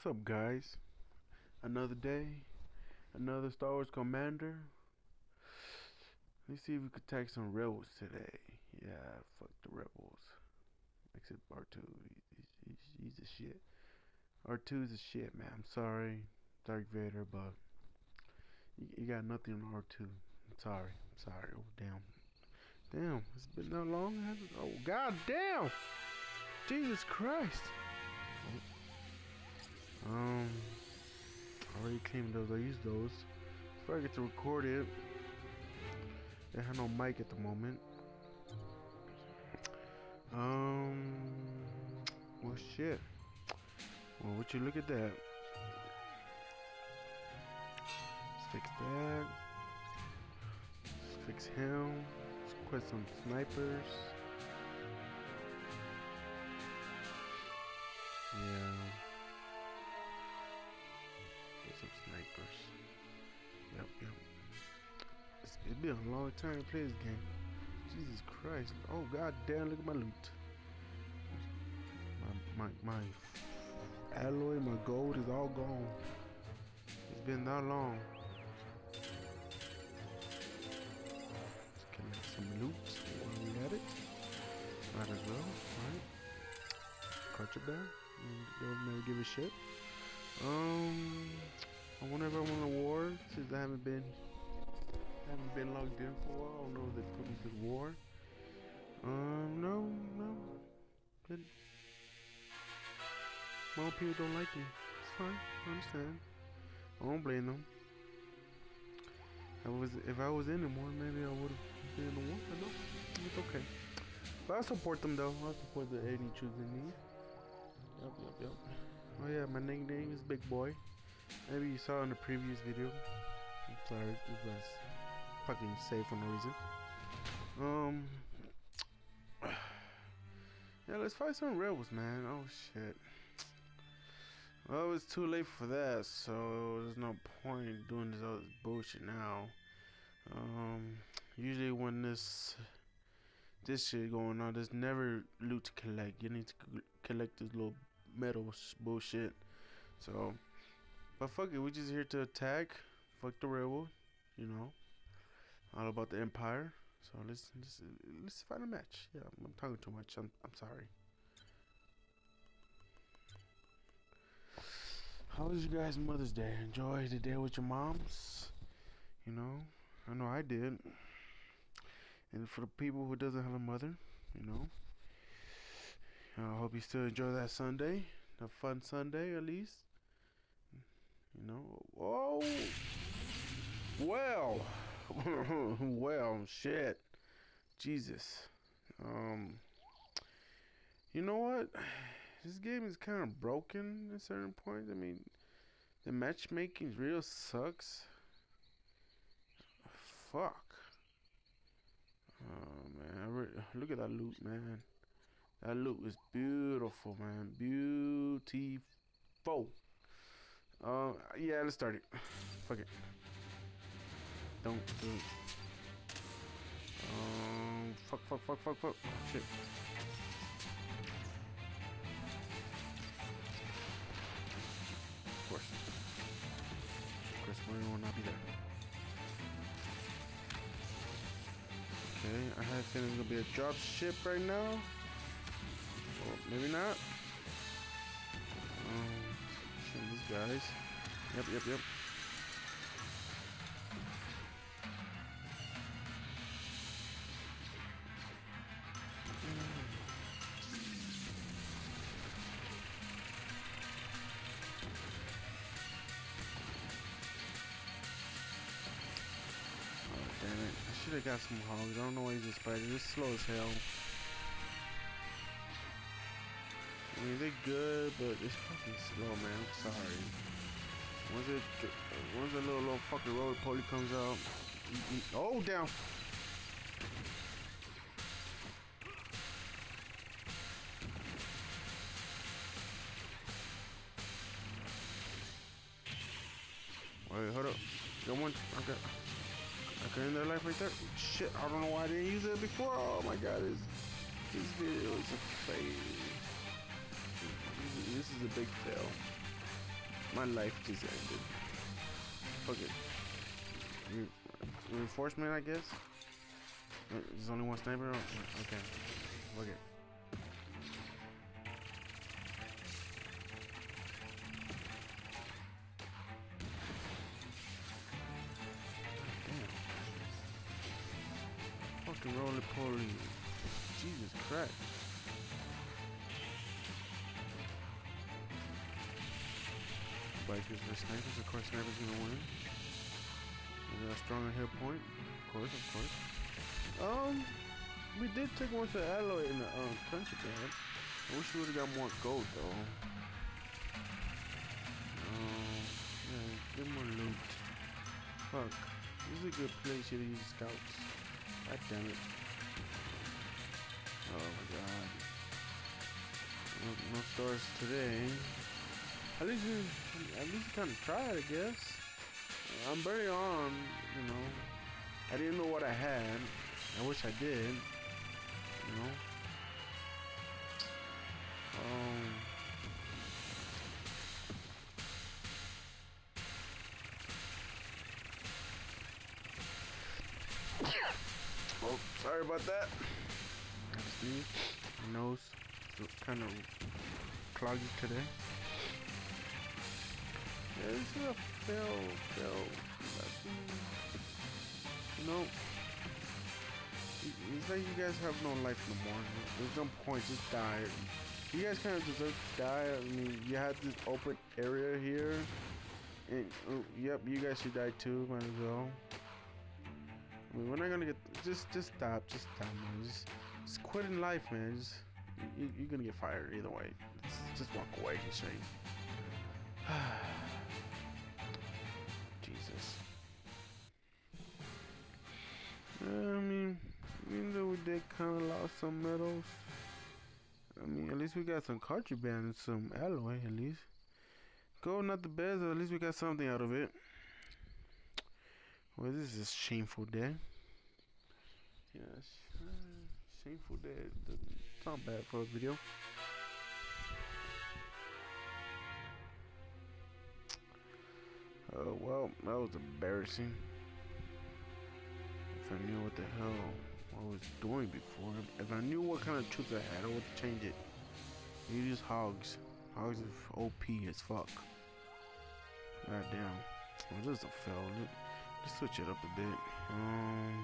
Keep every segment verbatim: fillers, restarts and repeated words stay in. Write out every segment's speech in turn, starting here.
What's up, guys? Another day, another Star Wars Commander. Let's see if we could tag some rebels today. Yeah, fuck the rebels. Except R two, he's, he's, he's a shit. R two's a shit, man. I'm sorry, Dark Vader, but you, you got nothing on R two. I'm sorry. I'm sorry. Oh damn, damn. It's been that long. Oh god damn! Jesus Christ. Um. I already claimed those. I used those. Before I get to record it, I have no mic at the moment. Um. Well, shit. Well, would you look at that? Let's fix that. Let's fix him. Let's quit some snipers. Yeah. Some snipers. Yep, yep. It's, it's been a long time to play this game. Jesus Christ. Oh god damn, look at my loot. My my my alloy, my gold is all gone. It's been that long. Let's collect some loot while we at it. Might as well, alright. Contraband. Don't never give a shit. Um, I wonder if I want a war since I haven't been, haven't been logged in for a while. I don't know if they put me to the war. Um, no, no. But my own people don't like me. It's fine. I understand. I don't blame them. I was, if I was in the war, maybe I would have been in the war. But no, it's okay. But I support them though. I support the any troops in need. Yep, yep, yep. Oh yeah, my nickname is Big Boy. Maybe you saw in the previous video. I'm sorry, this was fucking safe for no reason. Um, yeah, let's fight some rebels, man. Oh shit. Well, it's too late for that, so there's no point in doing this other bullshit now. Um, usually when this this shit going on, there's never loot to collect. You need to collect this little metal bullshit. So, but fuck it, we just here to attack. Fuck the rebel, you know. All about the empire. So let's let's let's find a match. Yeah, I'm, I'm talking too much. I'm I'm sorry. How was you guys' Mother's Day? Enjoy the day with your moms. You know, I know I did. And for the people who doesn't have a mother, you know, I hope you still enjoy that Sunday, a fun Sunday at least. You know. Oh, well, well, shit, Jesus. Um, you know what? This game is kind of broken at certain points. I mean, the matchmaking real sucks. Fuck. Oh man, I re look at that loot, man. That loot is beautiful, man. Beautiful. Uh, yeah, let's start it. Fuck it. Don't do it. Um, fuck, fuck, fuck, fuck, fuck. Shit. Of course. Of course, Marine will not be there. Okay, I have a feeling it's gonna be a drop ship right now. Or maybe not. Um, shit, these guys. Yep, yep, yep. Damn it. I should have got some hogs. I don't know why he's just fighting. It's slow as hell. I mean, they're good, but it's fucking slow, man. I'm sorry. Once it, once the little, little fucking road poly comes out. He, he, oh, damn. Wait, hold up. Got one. Okay. I can end their life right there. Shit, I don't know why I didn't use it before. Oh my god, this, this video is a fail. This is a big fail. My life just ended. Fuck it. Re reinforcement, I guess. There's only one sniper. Okay. Fuck it. Fucking roly poly. Jesus Christ. Bikers versus snipers. Of course, snipers gonna win. They got a stronger hit point. Of course, of course. Um, we did take one to alloy in the um, country band. I wish we would have got more gold though. Um, yeah, get more loot. Fuck. This is a good place here to use scouts. God damn it. Oh my god. No, no stars today. At least we, at least we kind of tried, I guess. I'm very on, you know. I didn't know what I had. I wish I did. You know. Um. Oh, sorry about that. I sneezed. My nose is kind of cloggy today. Yeah, this is a fail, fail. You know, it's like you guys have no life no more. There's no point, just die. You guys kind of deserve to die. I mean, you had this open area here. And, oh, yep, you guys should die too, might as well. I mean, we're not gonna get, just, just stop, just stop, man. Just, just quit in life, man. Just, you, you're gonna get fired either way. Just, just walk away and shame. Jesus. I mean, even though we did kind of lost some medals, I mean, at least we got some contraband and some alloy, at least. Gold, not the best, but at least we got something out of it. Well, this is a shameful day. Yes, uh, shameful day. It's not bad for a video. Oh, well, that was embarrassing. If I knew what the hell I was doing before, if I knew what kind of troops I had, I would change it. You use hogs. Hogs is O P as fuck. God damn. Well, this is a fail. Let's switch it up a bit. Um,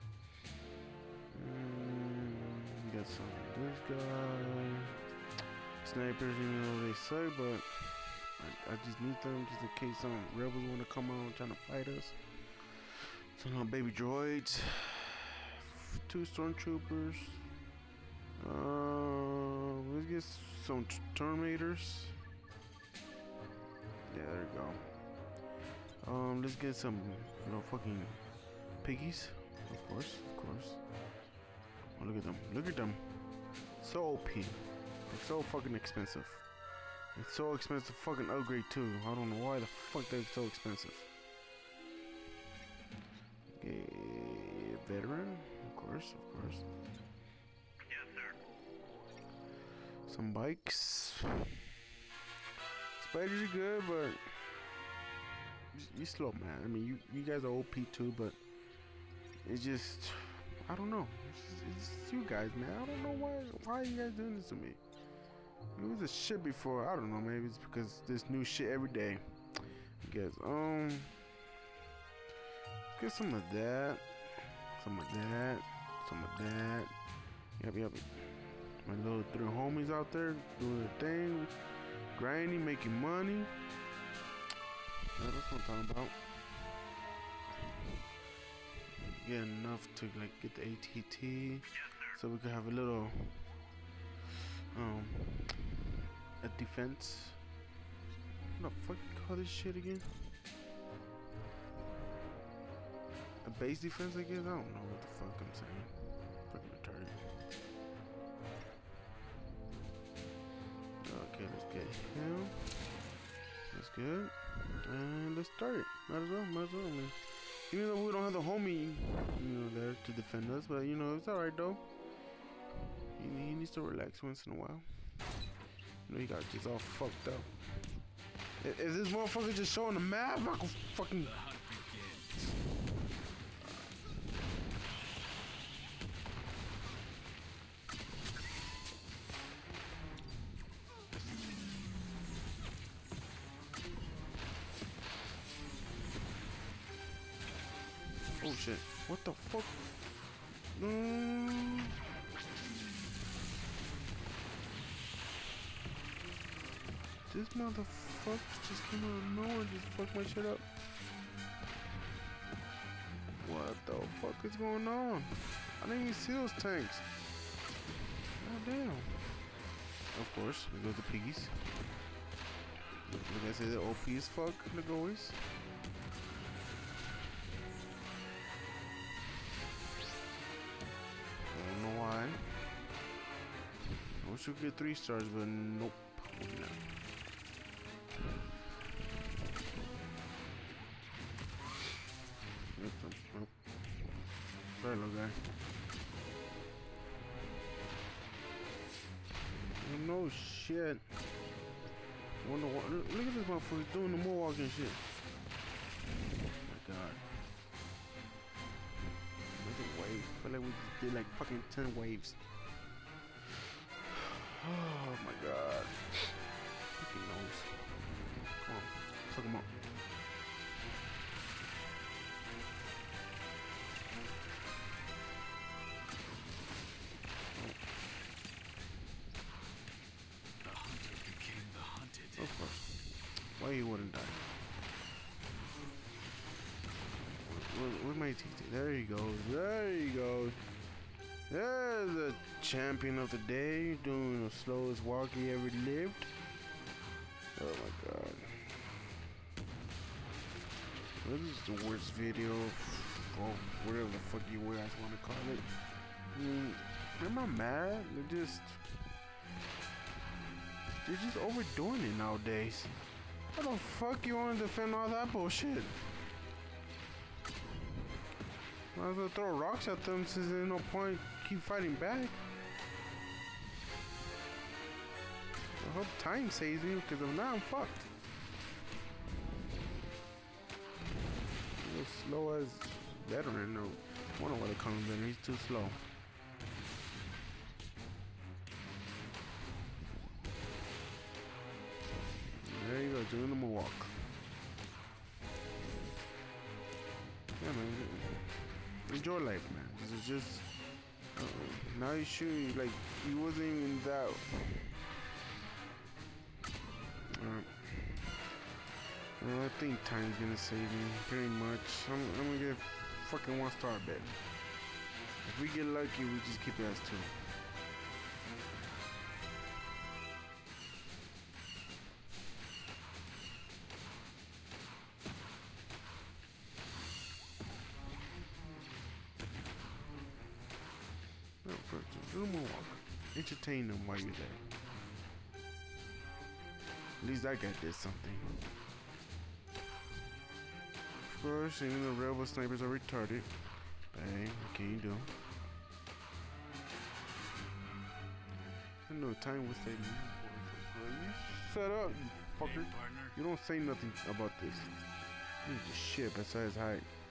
mm, got some of this guy. Snipers, you know, they suck, but I, I just need them just in case some rebels want to come out trying to fight us. Some little baby droids. Two stormtroopers. Uh, let's get some Terminators. Yeah, there you go. Um, let's get some, you know, fucking piggies. Of course, of course. Oh, look at them. Look at them. So O P. It's so fucking expensive. It's so expensive to fucking upgrade too. I don't know why the fuck they're so expensive. Okay, veteran, of course, of course. Yes, sir. Some bikes. Spiders are good, but you slow, man. I mean, you you guys are O P too, but it's just, I don't know. It's, it's you guys, man. I don't know why why are you guys doing this to me. It was a shit before. I don't know. Maybe it's because there's new shit every day. I guess. Um, get some of that, some of that, some of that. Yep, yep. My little three homies out there doing their thing, grinding, making money. Yeah, that's what I'm talking about. Get enough to like get the A T T, so we could have a little um a defense. What the fuck you call this shit again? A base defense, I guess. I don't know what the fuck I'm saying. Fucking retarded. Okay, let's get him. That's good. And let's start it. Might as well. Might as well. I mean, even though we don't have the homie, you know, there to defend us, but you know, it's alright though. He, he needs to relax once in a while. You know, he got just all fucked up. If if this motherfucker just showing the map, I can fucking. Oh shit! What the fuck? Mm. This motherfucker just came out of nowhere and just fucked my shit up. What the fuck is going on? I didn't even see those tanks. God damn. Of course, we go to piggies. Like I say, they're O P as fuck, the goalies. I don't know why. I wish we could get three stars, but nope. No. Nope. Sorry, little guy. Oh, no shit. Wonder what? Look at this motherfucker doing the moonwalk and shit. Oh my god. Another wave. I feel like we just did like fucking ten waves. Oh my god. Fucking nose. Come on. Fuck him up. Of course. Why you wouldn't die? Where, where my T T? There he goes. There he goes. There's the champion of the day, doing the slowest walk he ever lived. Oh my god. This is the worst video, or whatever the fuck you guys want to call it. I mean, I'm not mad. They're just... They're just overdoing it nowadays. How the fuck you want to defend all that bullshit? Might as well throw rocks at them since there's no point keep fighting back. I hope time saves me because if not, I'm fucked. Real slow as veteran, or I don't know what they call him, veteran. He's too slow. There you go, doing the moonwalk. Yeah, man. Enjoy life, man. This is just. Uh, now you shoot, like, he wasn't even that. Uh, I think time's gonna save me, pretty much. I'm, I'm gonna get fucking one star bet. If we get lucky, we just keep it as two. Do the moonwalk. Entertain them while you're there. At least that guy did something. Of course, even the rebel snipers are retarded. Hey, what can you do? I know time will save me. You shut up, you fucker. You don't say nothing about this. This is shit besides height.